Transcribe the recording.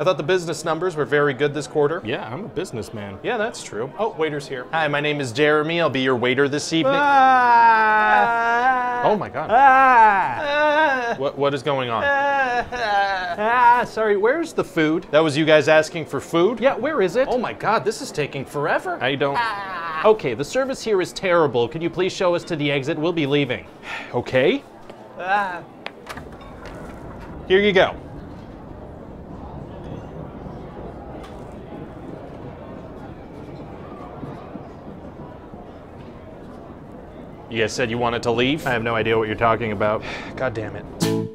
I thought the business numbers were very good this quarter. Yeah, I'm a businessman. Yeah, that's true. Oh, waiter's here. Hi, my name is Jeremy. I'll be your waiter this evening. Oh my God. What is going on? Sorry, where's the food? That was you guys asking for food? Yeah, where is it? Oh my God, this is taking forever. I don't... Okay, the service here is terrible. Can you please show us to the exit? We'll be leaving. Okay. Here you go. You guys said you wanted to leave? I have no idea what you're talking about. God damn it.